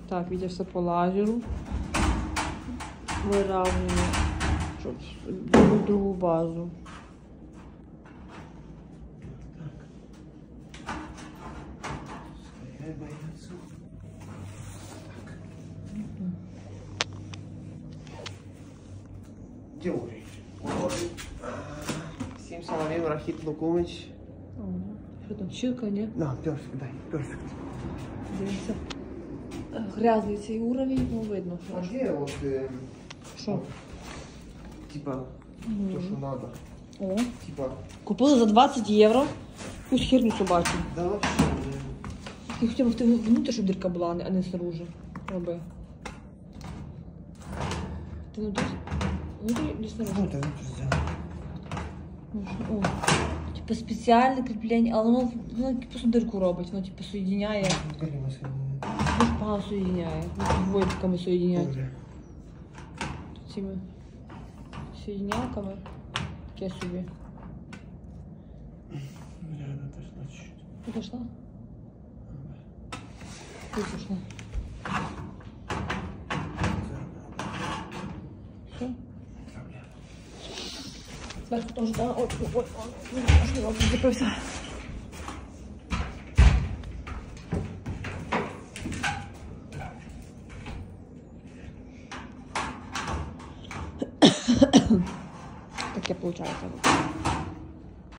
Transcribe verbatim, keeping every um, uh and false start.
Так, Вітя все по лазеру. Виравнює, щоб другу, другу базу. Теория. Сім соловей, Рахит Лукумич. Що там, щілка, ні? Да, перфект, дай, перфект. Дивіться. Грязний цей уровень, ну видно. А где вот, э, Що? вот, типа, Mm. то, что надо? О. Типа, Купили за двадцять євро. Якусь херню собачу. да вообще. Я хотіла внутрі, щоб дірка була, а не снаружи. Роби. Ти внутрі? Внутрі чи снаружи? Ну, это сделано. О, типу спеціальне кріплення, але воно, воно просто дирку робить, воно типу соєдиняє. Галима соединена. Дуже погано соєдиняє. Двойками соєдиняють. Добре. Цими соєдинялками. Таке собі. Реально дошла чуть-чуть. Ти пішла? Ти пішла. Все? Зверху теж, да? Ой, ой, ой, ой, ой, ой, зацепився. Таке виходить.